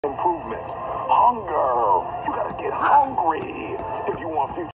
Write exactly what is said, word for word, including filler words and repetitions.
improvement. Hunger. You gotta get hungry if you want future.